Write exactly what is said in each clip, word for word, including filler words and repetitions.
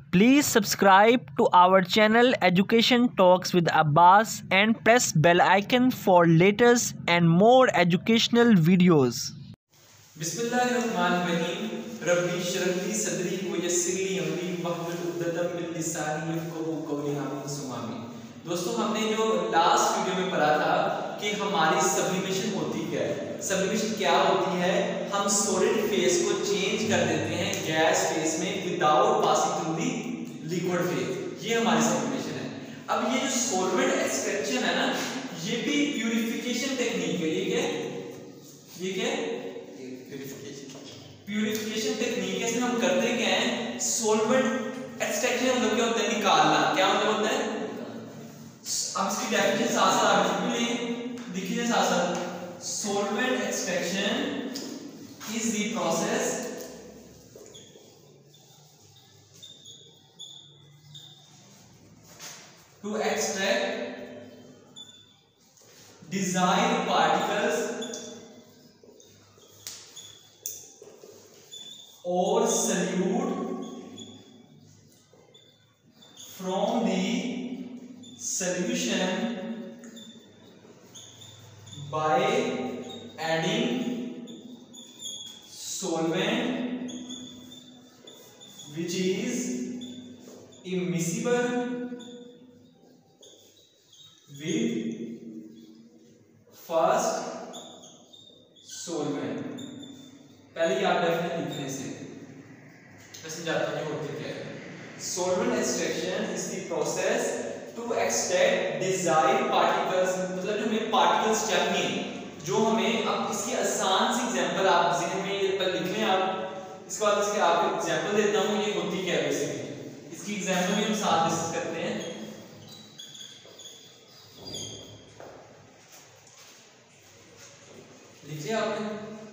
Please subscribe to our channel Education Talks with Abbas and press bell icon for latest and more educational videos. बिस्मिल्लाहिर्रहमानिर्रहीम रब्बी इश्रह ली सदरी व यस्सिर ली अमरी वहलुल उक़दतम मिन लिसानी यफ़क़हू क़ौली आमीन सुम्मा आमीन। दोस्तों, हमने जो लास्ट वीडियो में पढ़ा था कि हमारी सब्लिमेशन होती क्या है। सब्लिमेशन क्या होती है? हम सॉलिड फेज को चेंज कर देते हैं गैस फेज में without passing through the liquid phase. ये हमारी सब्लिमेशन है। अब ये जो सॉल्वेंट एक्सट्रैक्शन है ना, ये भी प्यूरिफिकेशन टेक्निक है। ये क्या है? ये क्या है? प्यूरिफिकेशन टेक्निक है। इसमें हम करते क्या है? सॉल्वेंट एक्सट्रैक्शन मतलब क्या होता है? निकालना। क्या मतलब होता है? अब इसकी डेफिनेशन साथ साथ आप लिख लें, देखिए साथ साथ। Solvent extraction is the process to extract desired particles or solute from the solution by adding solvent which is immiscible with first solvent। पहले आप डेफिनेशन लिखने से मैं समझाता हूँ होती क्या है। Solvent extraction is the process to extract desired particles, मतलब जो हमें पार्टिकल्स चाहिए, जो हमें। अब इसकी आसान सी एग्जांपल आप ज़हन में ये पर लिख लें आप। इसके बाद इसके आपको एग्जांपल देता हूँ ये होती क्या है बेसिकली। इसकी एग्जांपल भी हम साथ डिस्कस करते हैं। लिखिए आपने।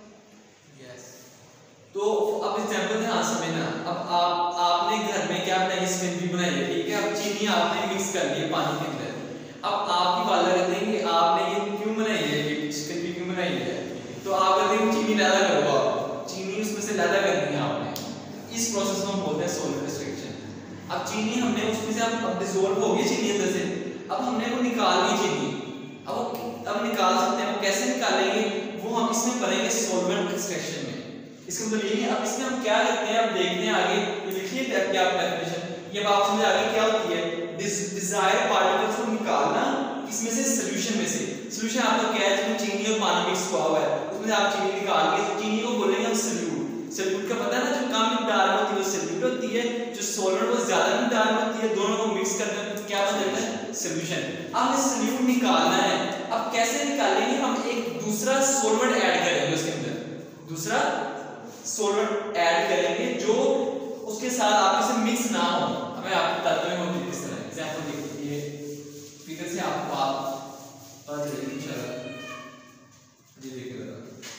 तो अब एग्जांपल ध्यान से समझना। अब आप आपने घर में क्या बनाई? स्कंजी बनाई है, ठीक है। अब चीनी आपने मिक्स कर ली है पानी के अंदर। अब आपकी वाला कहते हैं कि आपने ये क्यों बनाई है, ये स्कंजी क्यों बनाई है? तो आप कहते हैं चीनी लैदा करो, आप चीनी उसमें से लैदा करनी है आपने। इस प्रोसेस को हम बोलते हैं सॉल्वेंट एक्सट्रैक्शन। अब चीनी हमने उसमें से अब डिसॉल्व हो गई चीनी अंदर से, अब हमने वो निकाल ली चीनी। अब अब निकाल सकते हैं। कैसे निकालेंगे? वो हम इसमें करेंगे सॉल्वेंट एक्सट्रैक्शन में। इसका मतलब ये है। अब इसमें हम क्या करते हैं, अब देखते हैं आगे। ये लिखिए क्या डेफिनेशन, ये अब आप समझ आ गई क्या होती है। डिजायर्ड पार्टिकल्स को निकालना इसमें से सॉल्यूशन में से। सॉल्यूशन आपको क्या है? जिसमें चीनी और पानी मिक्स हुआ हुआ है, उसमें से आप चीनी निकाल के चीनी को बोलेंगे हम सॉल्यूट। सॉल्यूट का पता है ना, जो कम मिकदार में होती है वो सॉल्यूट होती है, जो सॉल्वेंट वो ज्यादा मिकदार में होती है। दोनों को मिक्स करते हैं तो क्या बन जाता है? सॉल्यूशन। अब हमें सॉल्यूट निकालना है। अब कैसे निकालेंगे? हम एक दूसरा सॉल्वेंट ऐड करेंगे उसके अंदर, दूसरा सॉल्वेंट ऐड करेंगे जो उसके साथ आपस में मिक्स ना हो। हमें आपको बताते हैं होती किस तरह। एग्जांपल देखिए, फिगर से आपको बात पता चलेगी इंशाल्लाह। ये देखिए जरा,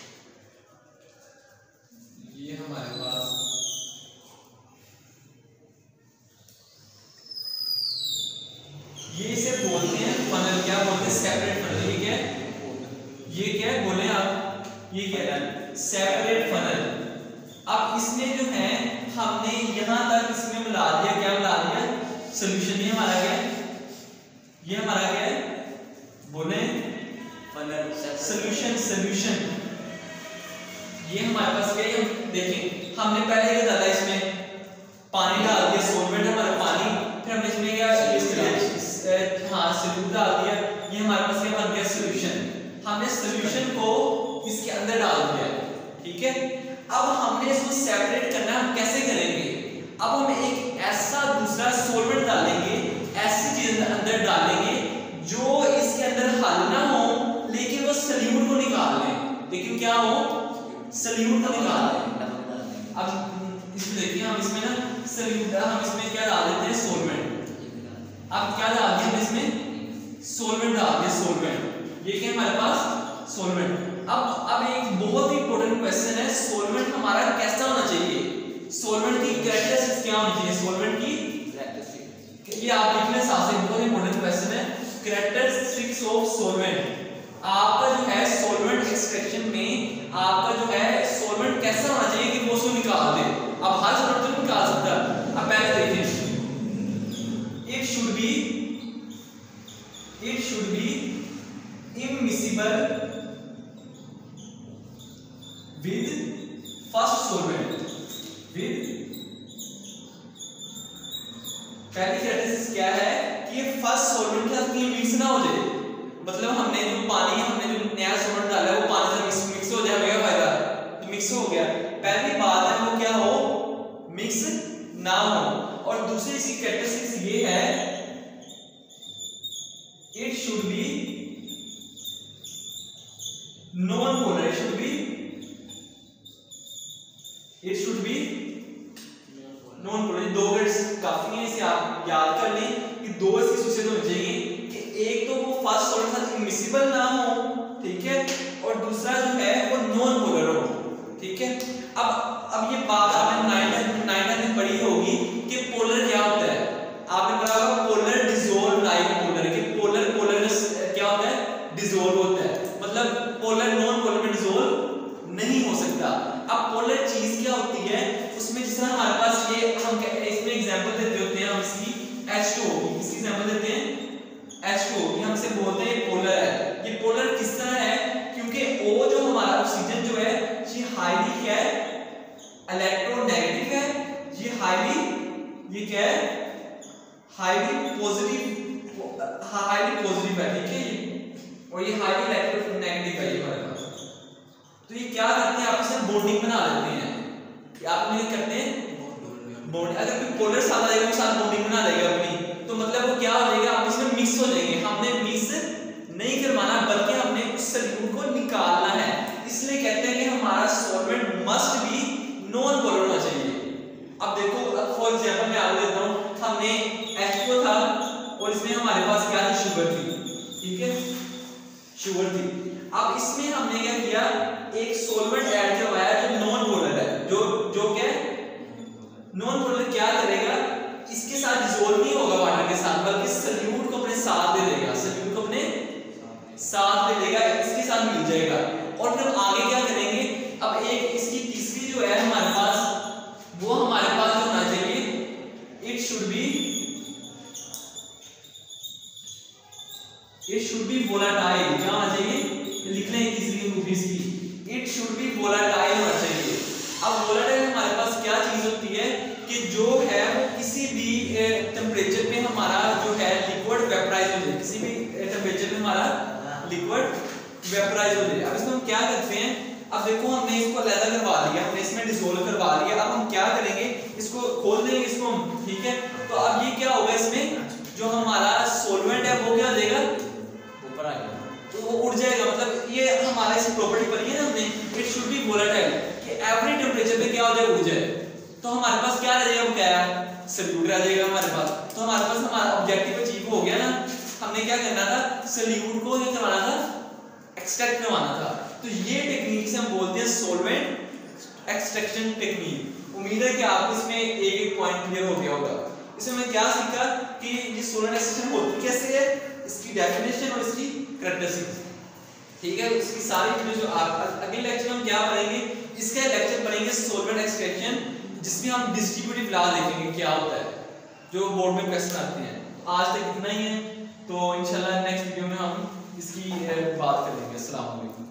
ये हमारे पास ये इसे बोलते हैं फनल। क्या बोलते हैं? Separate funnel. ये क्या है? ये क्या है बोले आप? ये क्या है? Separate funnel. अब इसमें जो है हमने यहां तक इसमें मिला दिया। क्या मिला दिया? सॉल्यूशन। ये हमारा क्या है? ये हमारा क्या है बोले? Funnel solution. सॉल्यूशन ये हमारे पास क्या है? देखें, हमने पहले क्या डाला इसमें? पानी डाल दिया, सॉल्वेंट हमारा पानी। फिर हमने इसमें क्या हाँ सॉल्यूट डाल दिया। ये हमारे पास क्या बन गया? सॉल्यूशन। हमने सॉल्यूशन को इसके अंदर डाल दिया, ठीक है। अब हमने इसको सेपरेट करना है। कैसे करेंगे? अब हम एक ऐसा दूसरा सॉल्वेंट डालेंगे, ऐसी चीज अंदर डालेंगे जो इसके अंदर हल ना हो, लेकिन वो सॉल्यूट को निकाल ले। लेकिन क्या हो? सॉल्यूट को निकाल ले। अब इसमें देखिए, हम इसमें ना सॉल्यूट, हम इसमें क्या डाल देते हैं? सॉल्वेंट। अब क्या डाल दिया हम इसमें? सॉल्वेंट डाल दिया, सॉल्वेंट। ये क्या हमारे पास? सॉल्वेंट। अब अब एक बहुत ही इंपॉर्टेंट क्वेश्चन है, सॉल्वेंट हमारा कैसा होना चाहिए? सॉल्वेंट की कैरेक्टरिस्टिक्स क्या होनी चाहिए? सॉल्वेंट की कैरेक्टरिस्टिक्स ये आप लिखने साथ से बहुत इंपॉर्टेंट क्वेश्चन है। Characteristics of solvent. आपका जो है सॉल्वेंट एक्सट्रैक्शन में आपका जो है सॉल्वेंट कैसा होना चाहिए कि वो उसको निकाल दे। अब हर सॉल्वेंट तो निकाल सकता है। अब पहले देखिए पहली कैरेक्टरिस्टिक क्या है कि ये फर्स्ट सॉल्वेंट के साथ कहीं मिक्स ना हो जाए, मतलब हमने जो पानी हमने जो नया सॉल्वेंट डाला है वो पानी से मिक्स मिक्स हो जाए, हमें फायदा तो मिक्स हो गया। पहली बात है वो क्या हो, मिक्स ना हो। और दूसरी इसकी कैरेक्टरिस्टिक्स ये है it should be non polar, should be it should be non polar. दो वर्ड्स काफी है, इसे आप याद कर लें कि दो इसकी सूचित होनी चाहिए कि एक तो वो फर्स्ट सॉल्वेंट के साथ इमिसिबल ना हो, ठीक है, और दूसरा जो है वो नॉन पोलर हो, ठीक है। अब अब ये बात आपने नाइन्थ नाइन्थ में पढ़ी होगी कि पोलर क्या होता है, आपने पढ़ा होगा पोलर डिसॉल्व टाइप पोलर, कि पोलर पोलर क्या होता है, डिसॉल्व होता है, मतलब पोलर नॉन पोलर में डिसॉल्व नहीं हो सकता। अब पोलर चीज क्या होती है, उसमें जिस तरह हमारे पास ये हम इसमें एग्जांपल देते होते हैं, हम इसकी एच टू ओ इसकी एग्जांपल देते हैं एच टू ओ, ये हमसे बोलते हैं पोलर है। ये पोलर किस तरह है, क्योंकि O जो हमारा ऑक्सीजन जो है ये हाईली क्या है, इलेक्ट्रोनेगेटिव है, ये हाईली ये क्या है, हाईली पॉजिटिव हाईली पॉजिटिव है, ठीक है, और ये हाईली इलेक्ट्रोनेगेटिव है ये हमारे पास। तो ये क्या करते हैं, आपस में बॉन्डिंग बना लेते हैं, कि आप में करते हैं बॉन्ड। अगर कोई पोलर साथ आ जाएगा वो साथ बॉन्डिंग बना देगा अपनी, तो मतलब वो क्या हो जाएगा, आपस में मिक्स हो जाएंगे। हमने मिक्स नहीं करवाना बल्कि हमने उस सॉल्यूट को निकालना है, इसलिए कहते हैं कि हमारा solvent must be non polar होना चाहिए। अब देखो फॉर एग्जांपल मैं आपको देता हूं, हमने एच टू ओ था और इसमें हमारे पास क्या थी, शुगर थी, ठीक है, शुगर थी। अब इसमें हमने क्या किया, एक सॉल्वेंट ऐड करवाया जो नॉन पोलर है, जो जो क्या नॉन पोलर क्या करेगा, इसके साथ डिसॉल्व नहीं होगा वाटर के साथ, बल्कि सॉल्यूट को अपने साथ ले लेगा, सॉल्यूट को अपने साथ ले लेगा, इसके साथ मिल जाएगा। और फिर आगे क्या करेंगे, अब एक इसकी तीसरी जो है हमारे पास, वो हमारे पास जो होना चाहिए, it should be it should be volatile, क्या होना चाहिए, लिख लें तीसरी रूप इसकी, इट शुड बी वोलेटाइल होना चाहिए। अब वोलेटाइल हमारे पास क्या चीज होती है कि जो है वो किसी भी टेम्परेचर पे हमारा जो है लिक्विड वेपराइज हो जाए, किसी भी टेम्परेचर पे हमारा लिक्विड वेपराइज हो जाए। अब इसमें हम क्या करते हैं, अब देखो हमने इसको अलग करवा लिया, हमने इसमें डिसॉल्व करवा लिया, अब हम क्या करेंगे, इसको खोल देंगे इसको हम, ठीक है। तो अब ये क्या होगा, इसमें जो हमारा सॉल्वेंट है वो क्या हो जाएगा, ऊपर आएगा, तो वो उड़ जाएगा। मतलब ये हमारा इस प्रॉपर्टी पढ़ी है ना हमने, इट शुड बी वोलेटाइल, कि एवरी टेम्परेचर पे क्या हो जाए, उड़ जाए। तो हमारे पास क्या रह जाएगा, वो क्या है, सॉल्यूट रह जाएगा हमारे पास। तो हमारे पास हमारा ऑब्जेक्टिव अचीव हो गया ना। हमने क्या करना था, सॉल्यूट को क्या करवाना था, एक्सट्रैक्ट करवाना था। तो ये टेक्निक से हम बोलते हैं सॉल्वेंट एक्सट्रैक्शन टेक्निक। उम्मीद है कि आपको इसमें एक एक पॉइंट क्लियर हो गया होगा। इसमें मैं क्या सीखा कि ये सॉल्वेंट एक्सट्रैक्शन होती कैसे है, इसकी डेफिनेशन और इसकी कैरेक्टरिस्टिक्स, ठीक है। इसकी सारी चीजें जो अगले लेक्चर में हम क्या पढ़ेंगे, इसका लेक्चर पढ़ेंगे सॉल्वेंट एक्सट्रैक्शन, जिसमें हम डिस्ट्रीब्यूटिव लॉ देखेंगे क्या होता है, जो बोर्ड में क्वेश्चन आते हैं। आज तक इतना ही है, तो इंशाल्लाह नेक्स्ट वीडियो में हम इसकी बात करेंगे। अस्सलाम वालेकुम।